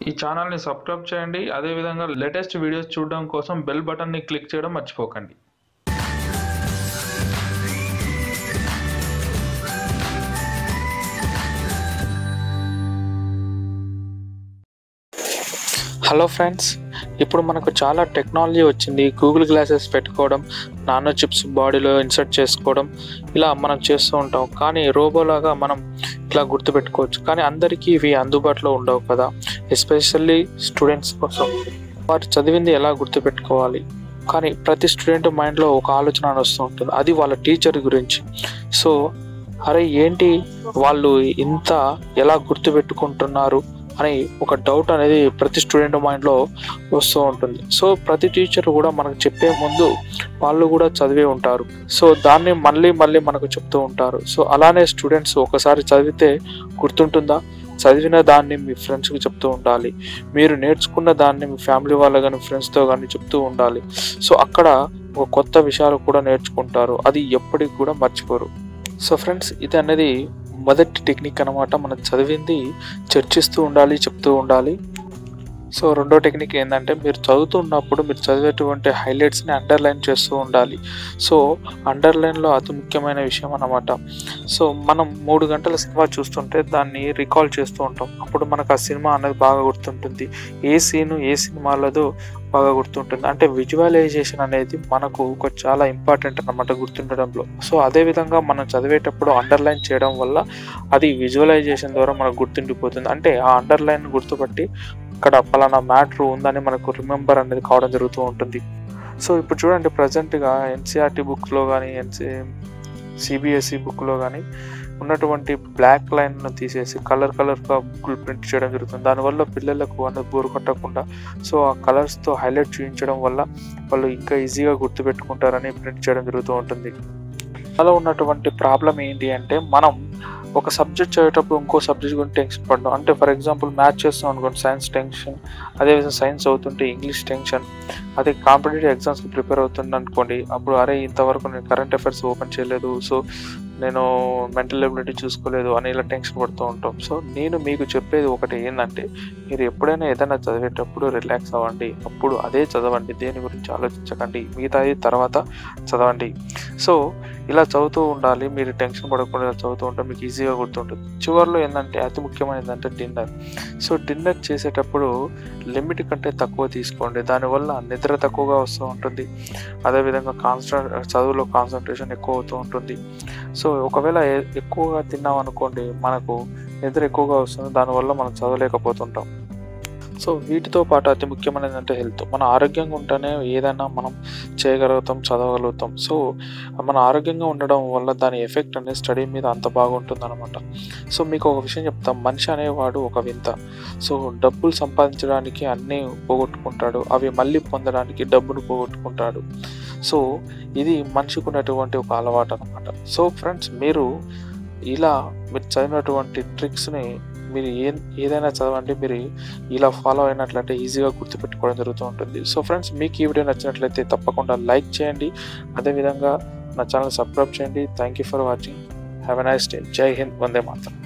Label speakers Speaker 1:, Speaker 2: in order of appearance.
Speaker 1: ఈ ఛానల్ని సబ్స్క్రైబ్ చేయండి. అదేవిధంగా లేటెస్ట్ వీడియోస్ చూడడం కోసం బెల్ బటన్ని క్లిక్ చేయడం మర్చిపోకండి. హలో ఫ్రెండ్స్, ఇప్పుడు మనకు చాలా టెక్నాలజీ వచ్చింది. గూగుల్ గ్లాసెస్ పెట్టుకోవడం, నానో చిప్స్ బాడీలో ఇన్సర్ట్ చేసుకోవడం, ఇలా మనం చేస్తూ ఉంటాం. కానీ రోబోలాగా మనం ఇలా గుర్తుపెట్టుకోవచ్చు. కానీ అందరికీ ఇవి అందుబాటులో ఉండవు కదా, ఎస్పెషల్లీ స్టూడెంట్స్ కోసం. వారు చదివింది ఎలా గుర్తుపెట్టుకోవాలి? కానీ ప్రతి స్టూడెంట్ మైండ్లో ఒక ఆలోచన వస్తూ ఉంటుంది, అది వాళ్ళ టీచర్ గురించి. సో అరే ఏంటి వాళ్ళు ఇంత ఎలా గుర్తుపెట్టుకుంటున్నారు అని ఒక డౌట్ అనేది ప్రతి స్టూడెంట్ మైండ్లో వస్తూ ఉంటుంది. సో ప్రతి టీచర్ కూడా మనకు చెప్పే ముందు వాళ్ళు కూడా చదివే ఉంటారు. సో దాన్ని మళ్ళీ మనకు చెప్తూ ఉంటారు. సో అలానే స్టూడెంట్స్ ఒకసారి చదివితే గుర్తుంటుందా? చదివిన దాన్ని మీ ఫ్రెండ్స్కి చెప్తూ ఉండాలి. మీరు నేర్చుకున్న దాన్ని మీ ఫ్యామిలీ వాళ్ళ కానీ ఫ్రెండ్స్తో కానీ చెప్తూ ఉండాలి. సో అక్కడ ఒక కొత్త విషయాలు కూడా నేర్చుకుంటారు, అది ఎప్పటికి కూడా మర్చిపోరు. సో ఫ్రెండ్స్, ఇది అనేది మొదటి టెక్నిక్ అన్నమాట. మనం చదివింది చర్చిస్తూ ఉండాలి, చెప్తూ ఉండాలి. సో రెండో టెక్నిక్ ఏంటంటే, మీరు చదువుతున్నప్పుడు మీరు చదివేటువంటి హైలైట్స్ని అండర్లైన్ చేస్తూ ఉండాలి. సో అండర్లైన్లో అతి ముఖ్యమైన విషయం అన్నమాట. సో మనం 3 గంటల సినిమా చూస్తుంటే దాన్ని రికాల్ చేస్తూ ఉంటాం. అప్పుడు మనకు ఆ సినిమా అనేది బాగా గుర్తుంటుంది. ఏ సీను ఏ సినిమాలదో బాగా గుర్తుంటుంది. అంటే విజువలైజేషన్ అనేది మనకు చాలా ఇంపార్టెంట్ అన్నమాట గుర్తుండడంలో. సో అదేవిధంగా మనం చదివేటప్పుడు అండర్లైన్ చేయడం వల్ల అది విజువలైజేషన్ ద్వారా మనకు గుర్తుండిపోతుంది. అంటే ఆ అండర్లైన్ గుర్తుపట్టి ఇక్కడ పలానా మ్యాటర్ ఉందని మనకు రిమెంబర్ అనేది కావడం జరుగుతూ ఉంటుంది. సో ఇప్పుడు చూడండి, ప్రజెంట్గా ఎన్సీఆర్టీ బుక్స్లో కానీ సిబిఎస్ఈ బుక్లో కానీ ఉన్నటువంటి బ్లాక్ లైన్ను తీసేసి కలర్గా బుక్లు ప్రింట్ చేయడం జరుగుతుంది. దానివల్ల పిల్లలకు అనేది బోరు కొట్టకుండా సో ఆ కలర్స్తో హైలైట్ చూపించడం వల్ల వాళ్ళు ఇంకా ఈజీగా గుర్తుపెట్టుకుంటారని ప్రింట్ చేయడం జరుగుతూ ఉంటుంది. అలా ఉన్నటువంటి ప్రాబ్లం ఏంటి అంటే, మనం ఒక సబ్జెక్ట్ చదివేటప్పుడు ఇంకో సబ్జెక్ట్ గురించి టెన్షన్ పడడం. అంటే ఫర్ ఎగ్జాంపుల్ మ్యాథ్స్ చేస్తాం అనుకోండి, సైన్స్ టెన్షన్. అదేవిధంగా సైన్స్ అవుతుంటే ఇంగ్లీష్ టెన్షన్. అదే కాంపిటేటివ్ ఎగ్జామ్స్కి ప్రిపేర్ అవుతుంది అనుకోండి, అప్పుడు అరే ఇంతవరకు నేను కరెంట్ అఫైర్స్ ఓపెన్ చేయలేదు, సో నేను మెంటల్ ఎబిలిటీ చూసుకోలేదు అని ఇలా టెన్షన్ పడుతూ ఉంటాం. సో నేను మీకు చెప్పేది ఒకటి ఏంటంటే, మీరు ఎప్పుడైనా ఏదైనా చదివేటప్పుడు రిలాక్స్ అవ్వండి, అప్పుడు అదే చదవండి, దేని గురించి ఆలోచించకండి, మిగతాది తర్వాత చదవండి. సో ఇలా చదువుతూ ఉండాలి. మీరు టెన్షన్ పడకుండా ఇలా చదువుతూ ఉంటే మీకు ఈజీగా గుర్తుంటుంది. చివరిలో ఏంటంటే అతి ముఖ్యమైనది ఏంటంటే డిన్నర్. సో డిన్నర్ చేసేటప్పుడు లిమిట్ కంటే తక్కువ తీసుకోండి, దానివల్ల నిద్ర తక్కువగా వస్తూ ఉంటుంది. అదేవిధంగా చదువులో కాన్సన్ట్రేషన్ ఎక్కువ అవుతూ ఉంటుంది. సో ఒకవేళ ఎక్కువగా తిన్నాం అనుకోండి, మనకు నిద్ర ఎక్కువగా వస్తుంది, దానివల్ల మనం చదవలేకపోతుంటాం. సో వీటితో పాటు అతి ముఖ్యమైనది అంటే హెల్త్. మన ఆరోగ్యంగా ఉంటేనే ఏదైనా మనం చేయగలుగుతాం, చదవగలుగుతాం. సో మన ఆరోగ్యంగా ఉండడం వల్ల దాని ఎఫెక్ట్ అనేది స్టడీ మీద అంత బాగుంటుంది అనమాట. సో మీకు ఒక విషయం చెప్తాం, మనిషి అనేవాడు ఒక వింత. సో డబ్బులు సంపాదించడానికి అన్నీ పోగొట్టుకుంటాడు, అవి మళ్ళీ పొందడానికి డబ్బును పోగొట్టుకుంటాడు. సో ఇది మనిషికి ఉన్నటువంటి ఒక అలవాటు అనమాట. సో ఫ్రెండ్స్, మీరు చదివినటువంటి ట్రిక్స్ని మీరు ఏదైనా చదవండి, మీరు ఇలా ఫాలో అయినట్లయితే ఈజీగా గుర్తుపెట్టుకోవడం జరుగుతూ ఉంటుంది. సో ఫ్రెండ్స్, మీకు ఈ వీడియో నచ్చినట్లయితే తప్పకుండా లైక్ చేయండి, అదేవిధంగా నా ఛానల్ సబ్స్క్రైబ్ చేయండి. Thank you for watching. Have a nice day. జై హింద్. వందే మాతరం.